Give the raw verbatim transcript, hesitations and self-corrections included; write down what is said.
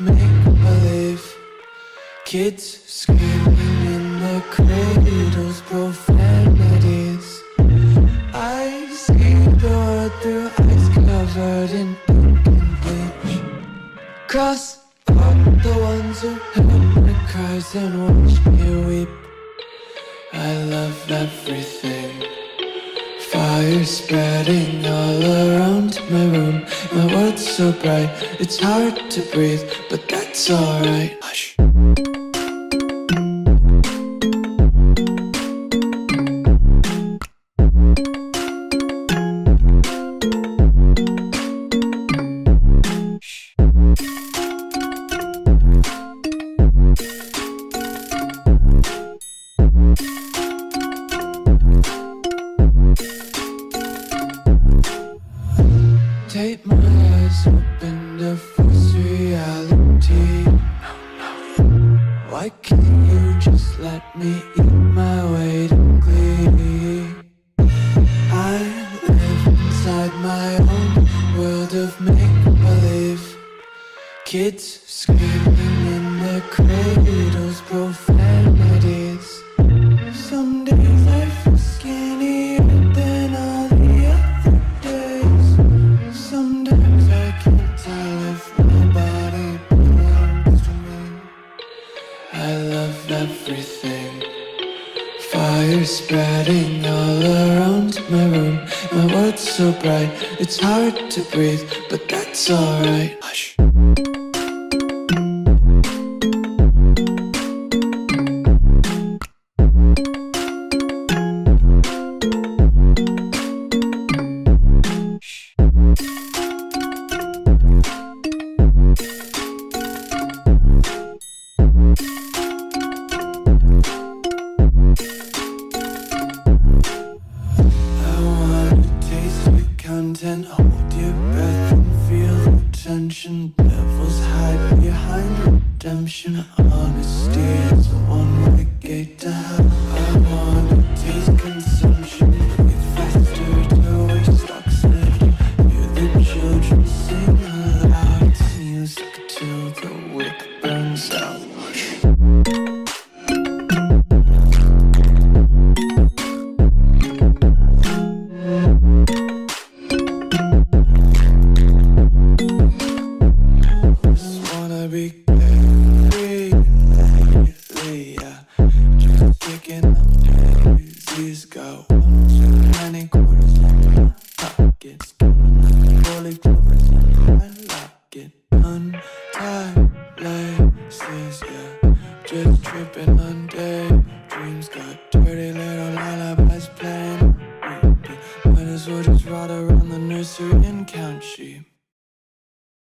make-believe. Kids screaming in their cradles, profanities. I see the world through eyes covered in ink and bleach. Cross out the ones who heard my cries and watched me weep. I love everything. Fire spreading all around my room. My world's so bright, it's hard to breathe, but that's alright. Hush. Take my eyes open to false reality. Why can't you just let me eat my weight in glee? I live inside my own world of make-believe. Kids screaming in their cradles, profanities. Some days I feel skinnier than all the other days. Sometimes I can't tell if my body belongs to me. I love everything. Fire spreading all around my room. My world's so bright, it's hard to breathe, but that's alright. Hush. Content, hold your breath and feel the tension. Devils hide behind redemption. Honesty is a one-way gate to hell. I wanna taste consumption. Breathe faster to waste oxygen. Hear the children sing aloud. It's music till the wick burns out. Be carefree lately, yeah. Just picking up daisies. Got one too many quarters in my pockets. Fully clovers in my locket. Untied laces, yeah. Just tripping on day. Dreams got dirty.